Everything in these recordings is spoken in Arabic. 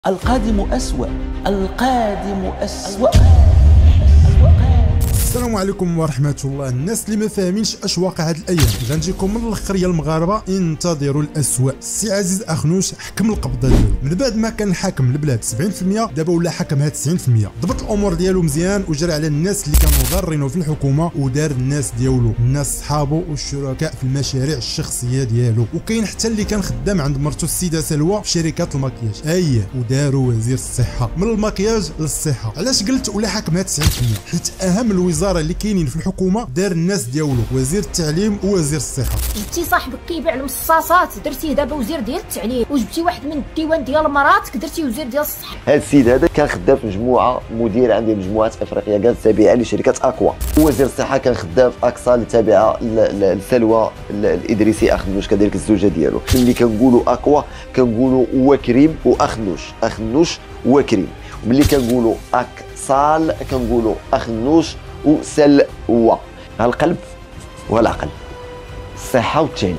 القادم أسوأ. القادم أسوأ. السلام عليكم ورحمة الله. الناس اللي ما فاهمينش اش واقع هاد الايام غنجيكم من الاخر يا المغاربه، انتظروا الاسوأ. السي عزيز اخنوش حكم القبضه ديالو من بعد ما كان حاكم البلاد 70%، دابا ولا حكمها 90%. ضبط الامور ديالو مزيان وجرى على الناس اللي كانوا غارينو في الحكومه ودار الناس ديالو، الناس صحابو والشركاء في المشاريع الشخصيه ديالو، وكاين حتى اللي كان خدام عند مرته السيده سلوى في شركات المكياج. اييه، وداروا وزير الصحه من المكياج للصحه. علاش قلت ولا حكمها 90%؟ حيت اهم الوزاره اللي كاينين في الحكومه دار الناس ديالو، وزير التعليم ووزير الصحه. جبتي صاحبك كيبيع المصاصات درتيه دابا وزير ديال التعليم، وجبتي واحد من الديوان ديال مراتك درتي وزير ديال الصحه. هذا السيد هذا كان خدام في مجموعه، مدير عند مجموعه افريقيا كاع تابعه لشركه اكوا. وزير الصحه كان خدام في اكسا اللي تابعه لسلوى الادريسي اخنوش، كذلك الزوجه ديالو. ملي كنقولوا اكوا كنقولوا وكريم واخنوش، اخنوش وكريم. وملي كنقولوا اكسال كنقولوا اخنوش وسلوى. القلب والعقل، الصحه والتعليم.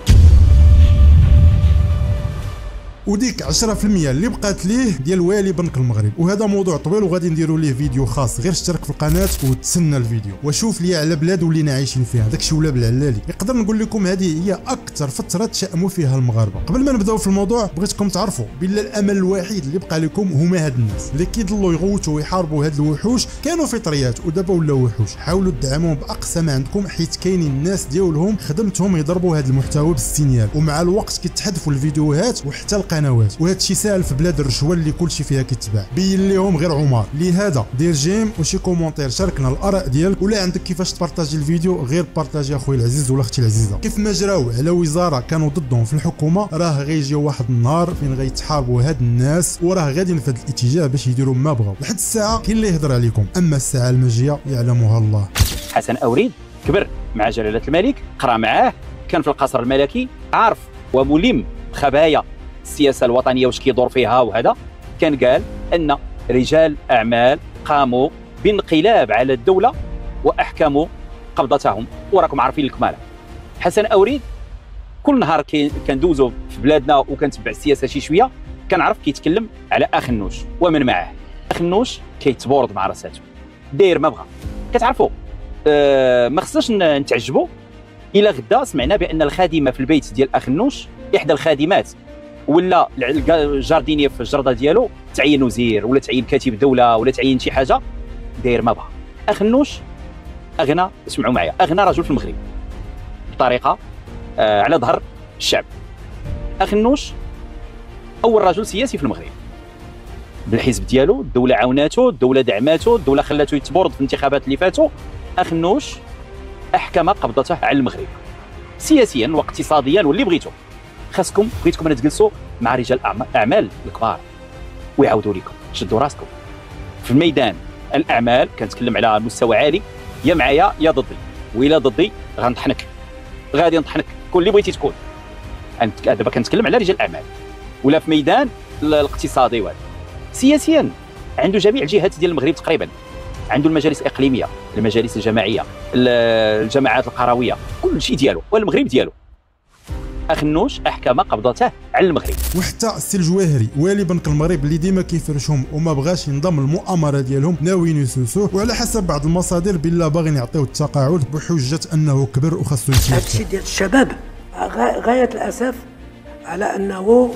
وديك 10% اللي بقات ليه ديال والي بنك المغرب، وهذا موضوع طويل وغادي نديروا ليه فيديو خاص. غير اشترك في القناه وتسنى الفيديو وشوف لي على بلاد ولينا عايشين فيها، داكشي ولا بالعلالي. نقدر نقول لكم هذه هي اكثر فتره تشائموا فيها المغاربه. قبل ما نبداو في الموضوع بغيتكم تعرفوا بلا الامل الوحيد اللي بقى لكم هما هاد الناس اللي كيضلوا يغوتوا ويحاربوا هاد الوحوش. كانوا فطريات ودابا ولاو وحوش. حاولوا تدعموهم باقصى ما عندكم، حيت كاينين الناس ديالهم خدمتهم يضربوا هاد المحتوى بالسينيال، ومع الوقت كيتحذفوا الفيديوهات وحتى القنوات. وهذا الشيء ساهل في بلاد الرشوه اللي كلشي فيها كيتباع. بين ليهم غير عمر. لهذا دير جيم وشي كومونتير، شاركنا الاراء ديالك، ولا عندك كيفاش تبارطاجي الفيديو غير بارطاجي اخويا العزيز ولا اختي العزيزه. كيف ما جراو على وزاره كانوا ضدهم في الحكومه، راه غيجي واحد النهار فين غيتحاربوا هاد الناس، وراه غادي في هذا الاتجاه باش يديروا ما بغاو. لحد الساعه كاين اللي يهضر عليكم، اما الساعه المجيه يعلمها الله. حسن أوريد كبر مع جلالة الملك، قرا معاه، كان في القصر الملكي، عارف وملم بخبايا السياسة الوطنية واش كيدور فيها. وهذا كان قال أن رجال أعمال قاموا بانقلاب على الدولة وأحكموا قبضتهم، وراكم عارفين الكمالة. حسن أوريد كل نهار كندوزو في بلادنا وكنتبع السياسة شي شوية، كنعرف كيتكلم على أخنوش ومن معاه. أخنوش كيتبورد مع راساتو، داير ما بغا. كتعرفوا ما خصناش نتعجبوا الى غدا سمعنا بان الخادمه في البيت ديال اخنوش، احدى الخادمات ولا الجاردينيه في الجرده ديالو، تعين وزير ولا تعين كاتب دوله ولا تعين شي حاجه، داير ما بغا. اخنوش اغنى، اسمعوا معايا، اغنى رجل في المغرب بطريقه على ظهر الشعب. اخنوش اول رجل سياسي في المغرب بالحزب ديالو، الدوله عاوناتو، الدوله دعماتو، الدوله خلاتو يتبورد في الانتخابات اللي فاتوا. اخنوش احكم قبضته على المغرب سياسيا واقتصاديا واللي بغيتو. بغيتكم انا تجلسوا مع رجال اعمال الكبار ويعاودوا لكم، شدوا راسكم في الميدان الاعمال. كنتكلم على مستوى عالي، يا معايا يا ضدي، وإلا ضدي غنطحنك، غادي نطحنك، كل اللي بغيتي تكون. دابا كنتكلم على رجال الاعمال ولا في ميدان الاقتصادي. وهذا سياسيا عنده جميع الجهات ديال المغرب تقريبا، عنده المجالس الاقليميه، المجالس الجماعيه، الجماعات القرويه، كل شيء ديالو والمغرب ديالو. اخنوش احكم قبضته على المغرب. وحتى السي الجواهري والي بنك المغرب اللي ديما كيفرشهم وما بغاش ينضم المؤامره ديالهم، ناويين يسوسوه، وعلى حسب بعض المصادر بالله باغيين يعطيوه التقاعد بحجه انه كبر وخاصو يمشي. هادشي ديال الشباب غايه الاسف على انه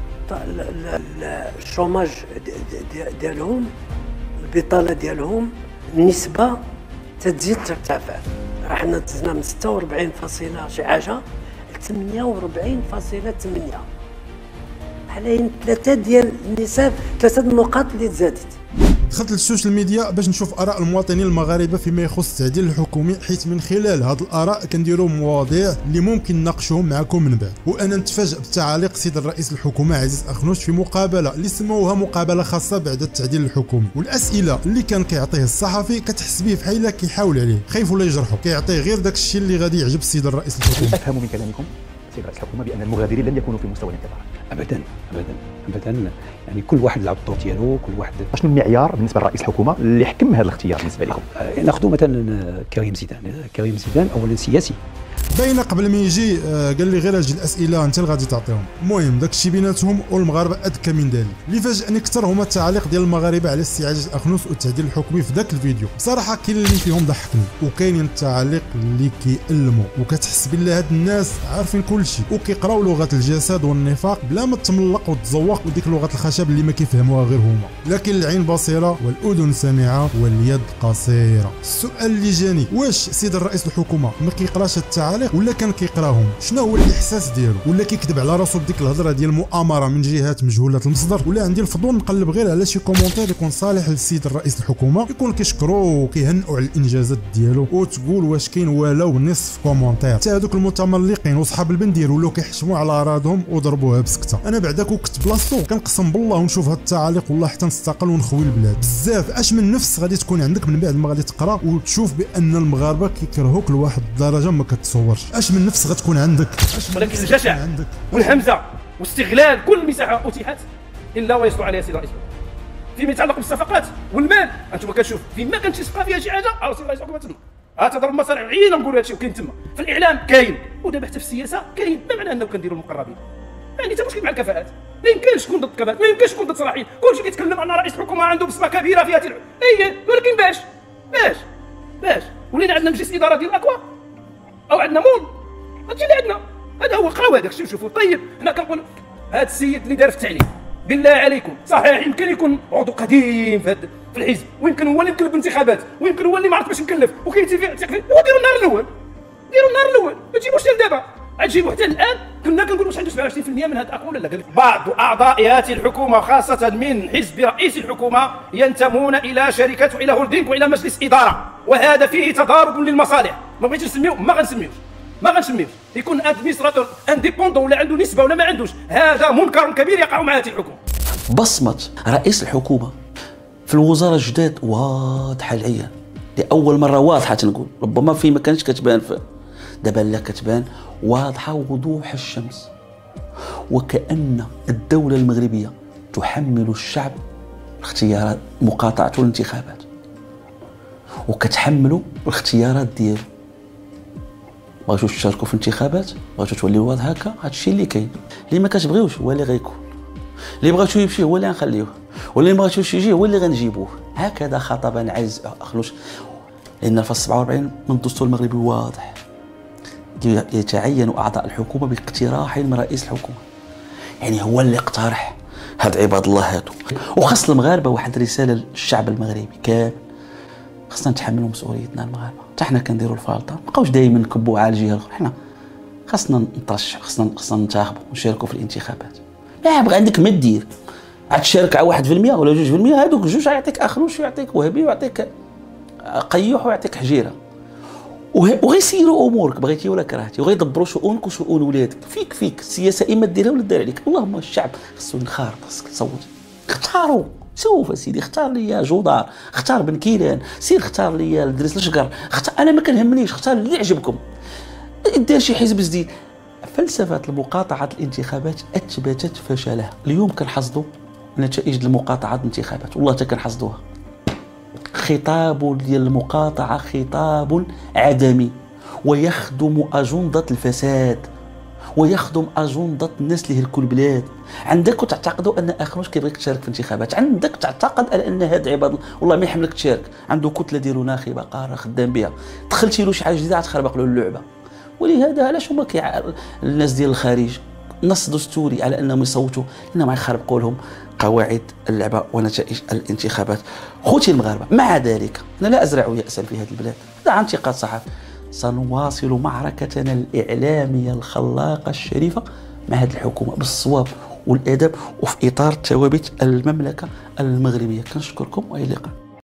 الشوماج ديالهم، البطاله ديالهم، النسبه تزيد ترتفع. حنا دزنا من 46 فاصله شي حاجه ل 48.8. حاليا ثلاثه ديال النسب، ثلاثه النقاط اللي تزادت. دخلت للسوشيال ميديا باش نشوف اراء المواطنين المغاربه فيما يخص التعديل الحكومي، حيت من خلال هاد الاراء كنديروا مواضيع اللي ممكن نناقشوهم معكم من بعد. وانا نتفاجئ بتعاليق السيد الرئيس الحكومه عزيز اخنوش في مقابله اللي سموها مقابله خاصه بعد التعديل الحكومي، والاسئله اللي كان كيعطيه الصحفي كتحس به بحال كيحاول عليه، خايف ولا يجرحه، كيعطيه غير داك الشيء اللي غادي يعجب السيد الرئيس الحكومه. افهم من كلامكم سيد رئيس الحكومه بان المغادرين لن يكونوا في مستوى الانتظار. ابدا ابدا ابدا، يعني كل واحد لعب الدور ديالو، كل واحد. شنو المعيار بالنسبه لرئيس الحكومه اللي حكم هذا الاختيار بالنسبه لكم؟ ناخذ مثلا كريم زيدان. كريم زيدان اولا سياسي، باينه قبل ما يجي قال لي غير اجي الاسئله انت اللي غادي تعطيهم. المهم داك الشيء بيناتهم والمغاربه اذكى من ذلك. اللي فاجئني اكثر هما التعاليق ديال المغاربه على استعاده الاخنوس والتعديل الحكمي في ذاك الفيديو. بصراحه كاين اللي فيهم ضحكني وكاينين التعاليق اللي كيألموا وكتحس بالله هاد الناس عارفين كل شيء وكيقراو لغه الجسد والنفاق بلا ما تملق وتزوق وديك لغه الخشب اللي ما كيفهموها غير هما. لكن العين بصيره والاذن سامعه واليد قصيره. السؤال اللي جاني واش سيد الرئيس الحكومه ما كيقراش التعاليق ولا كان كيقراهم؟ شنو هو الاحساس ديالو؟ ولا كيكذب على راسو بديك الهضره ديال المؤامره من جهات مجهوله المصدر؟ ولا عندي الفضول نقلب غير على شي كومونتير يكون صالح للسيد الرئيس الحكومه يكون كيشكرو وكيهنئوا على الانجازات ديالو وتقول واش كاين ولو نصف كومونتير. حتى هذوك المتملقين وصحاب البندير ولاو كيحشموا على اراضهم وضربوها بسكته. انا بعدا كنت بلاصتو كنقسم بالله ونشوف هاد التعاليق والله حتى نستقل ونخوي البلاد. بزاف اش من نفس غادي تكون عندك من بعد ما غادي تقرا وتشوف بان المغاربه كيكرهوك لواحد الدرجه ما كتصورش. اش من نفس غتكون عندك؟ ولكن الجشع والهمزه واستغلال كل مساحه اتيحت الا ويصلح عليها سيد الرئيس. فيما يتعلق بالصفقات والمال انتم كتشوف فيما كانت تبقى فيها شي حاجه راه سيد الرئيس الحكومه تما تضرب مصالح عينا نقولوا هادشي وكاين تما في الاعلام كاين ودابا حتى في السياسه كاين. ما معنى انه كنديروا المقربين؟ يعني حتى مشكل مع الكفاءات. ما يمكنش تكون ضد الكفاءات، ما يمكنش تكون ضد صلاحيين. كلشي كيتكلم ان رئيس الحكومه عنده بصمه كبيره فيها ولكن باش ولينا عندنا مجلس اداره ديال الاكوا او عندنا مول هادشي اللي عندنا. هذا هو قراو هذاك الشيء وشوفوا. طيب حنا كنقول هذا السيد اللي دار في التعليم بالله عليكم صحيح يمكن يكون عضو قديم في الحزب ويمكن هو اللي مكلف بالانتخابات ويمكن هو اللي ما عرف باش مكلف وكيتفق هو ديروا النهار الاول ما تجيبوش حتى لدابا غتجيبوا حتى الان. كنا كنقولوا واش عنده 27% من هذا الاقوال ولا قال لك بعض اعضاء الحكومه خاصه من حزب رئيس الحكومه ينتمون الى شركات والى هولدينغ والى مجلس اداره وهذا فيه تضارب للمصالح. ما بغيتش نسميو ما غنسميوش يكون ادمينستراتور انديبوندون ولا عنده نسبه ولا ما عندوش. هذا منكر كبير يقع مع هذه الحكومه. بصمه رئيس الحكومه في الوزاره الجداد واضحه العيان لاول مره واضحه تنقول ربما في ما كانتش كتبان دابا لا كتبان واضحه وضوح الشمس. وكأن الدوله المغربيه تحمل الشعب اختيارات مقاطعه الانتخابات وكتحملوا الاختيارات ديالو. بغيتو تشاركوا في الانتخابات بغيتو توليو واضح هكا هادشي اللي كاين. اللي ما كتبغيوش هو اللي غيكون، اللي بغيتو يمشي هو اللي غنخليوه واللي ما بغيتوش يجي هو اللي غنجيبوه. هكذا خطب عز اخلوش. لان الفصل 47 من الدستور المغربي واضح يتعين اعضاء الحكومه باقتراح من رئيس الحكومه. يعني هو اللي اقترح. هاد عباد الله هادو. وخاص المغاربه واحد رساله للشعب المغربي كامل خاصنا نتحملوا مسؤوليتنا المغاربه. حتى حنا كنديروا الفالطه ما بقاوش دائما نكبوا على الجهه الاخرى. حنا خاصنا نترشح خاصنا ننتخبوا ونشاركوا في الانتخابات. لا بغى عندك ما دير عاد تشارك على 1% ولا 2%. هذوك جوج يعطيك اخنوش ويعطيك وهبي ويعطيك قيوح ويعطيك حجيره وغيسيروا امورك بغيتي ولا كرهتي وغيدبروا شؤونك وشؤون ولادك. فيك السياسه اما ديرها ولا دير عليك. اللهم الشعب خصو ينخرط. خصك تصوت اختاروا. شوف اسيدي اختار لي جودار اختار بن كيلان سير اختار لي الدريس الشقر انا ما كنهمنيش اختار اللي يعجبكم. دير شي حزب جديد. فلسفه المقاطعه الانتخابات اثبتت فشلها. اليوم كنحصدوا نتائج المقاطعه الانتخابات والله حتى كنحصدوها. خطاب ديال المقاطعه خطاب عدمي ويخدم اجنده الفساد ويخدم اجنده الناس اللي يهلكوا البلاد. عندك تعتقدوا ان اخنوش كيبغيك تشارك في انتخابات. عندك تعتقد على ان هاد عباد والله ما يحملك تشارك. عنده كتله ديالو ناخبه قاره خدام بها. دخلتي له شي حاجه جديده غتخربق له اللعبه. ولهذا علاش هما الناس ديال الخارج نص دستوري على انهم يصوتوا لانهم غيخربقوا لهم قواعد اللعبه ونتائج الانتخابات. خوتي المغاربه مع ذلك انا لا ازرع يأسا في هذه البلاد. هذا انتقاد صحفي. سنواصل معركتنا الاعلاميه الخلاقه الشريفه مع هذه الحكومه بالصواب والادب وفي اطار ثوابت المملكه المغربيه. كنشكركم والى اللقاء.